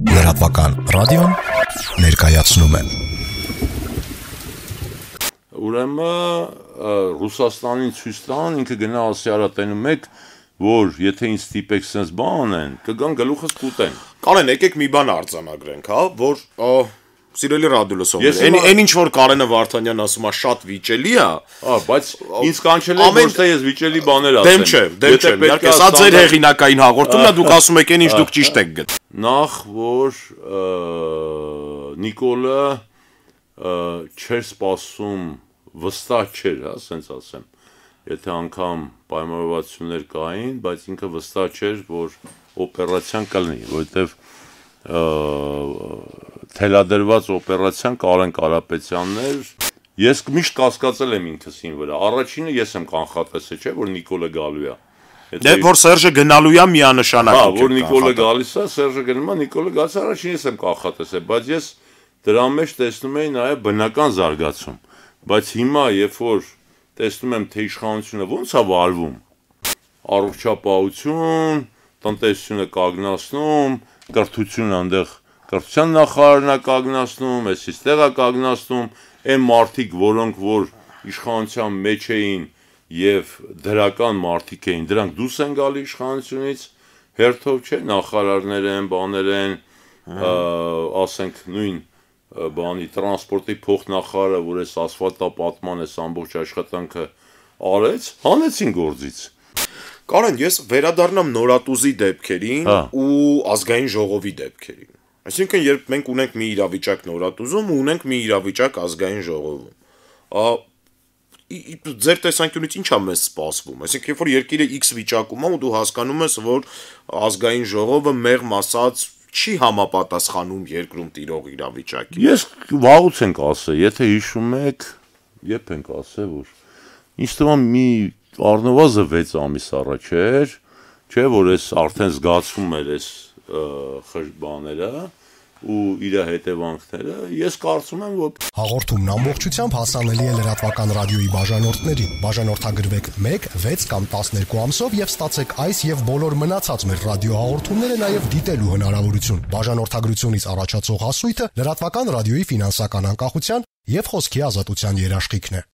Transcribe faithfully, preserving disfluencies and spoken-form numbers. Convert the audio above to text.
Լրատվական ռադիոն ներկայացնում է։ Ուրեմն Ռուսաստանին ցույց տան, ինքը գնա ասիարատենու մեկ, որ եթե ինձ ստիպեք sense բան են, կգան գլուխս կուտեն։ Կարեն, եկեք մի բան արձանագրենք, հա, որ սիրելի ռադիոլսողներ, այն այն ինչ որ Կարենը Վարդանյանն ասում է շատ վիճելի է, Ահա, բայց ինձ կանչել է ոչ թե ես վիճելի բաներ ասեմ։ Դեմ չէ, դեմ չէ, իհարկե սա ձեր հեղինակային հաղորդումն է, դուք ասում եք այն ինչ դուք ճիշտ եք գտնում։ Նախ որ Նիկոլը չէր սպասում, վստահ չէր, հա, ասենց ասեմ, եթե անգամ պայմանավորվածություններ կային, բայց ինքը վստահ չէր, որ օպերացիան կլինի, որովհետև թելադրված օպերացիան Կարեն Կարապետյանն էր, ես միշտ կասկածել եմ ինքսին վրա, առաջինը ես եմ կանխատեսել, չէ, որ Նիկոլը գալու է։ Դե որ Սերժը գնալու է միանշանակ։ Հա, որ Նիկոլը գալիս է, Սերժը գնում է, Նիկոլը գալիս է, առաջին ես եմ կանխատեսել, բայց ես դրա մեջ տեսնում էի նաև բնական զարգացում, բայց հիմա երբ որ տեսնում եմ, թե իշխանությունը ոնց է վարվում, առողջապահություն, տնտեսությունը կագնացնում, կրթությունը այնտեղ կրթության նախարարն է կագնացնում, էսից տեղ է կագնացնում, այն մարդիկ, որոնք որ իշխանության մեջ էին եւ դրական մարդիկ էին, դրանք դուրս են գալի իշխանությունից, հերթով չէ, նախարարներ են, բաներ են, ասենք նույն բանի տրանսպորտի փոխնախարարը, որ այս ասֆալտապատման այս ամբողջ աշխատանքը արեց, հանեցին գործից։ Կարեն, ես վերադառնամ Նորատուզի դեպքերին ու ազգային ժողովի դեպքերին։ Այսինքն, երբ մենք ունենք մի իրավիճակ Նորատուզում ու ունենք մի իրավիճակ ազգային ժողովում, ձեր տեսանկյունից ի՞նչ է մեզ սպասվում։ Այսինքն, երբ որ երկիրը X վիճակում է ու դու հասկանում ես, որ ազգային ժողովը մեղմ ասած չի համապատասխանում երկրում տիրող իրավիճակին։ Ես վաղուց ենք ասել, եթե հիշում եք, երբ ենք ասել, որ ինչ թվում մի առնվազն վեց ամիս առաջ էր, չէ, որ այս արդեն զգացվում էր այս խժբաները ու իր հետևանքները, ես կարծում եմ, որ Հաղորդումն ամբողջությամբ հասանելի է լրատվական ռադիոյի բաժանորդներին։ Բաժանորդագրվեք մեկ, վեց կամ տասներկու ամսով եւ ստացեք այս եւ բոլոր մնացած մեր ռադիոհաղորդումները նաեւ դիտելու հնարավորություն։ Բաժանորդագրությունից առաջացող հասույթը լրատվական ռադիոյի ֆինանսական անկախության եւ խոսքի ազատության երաշխիքն է։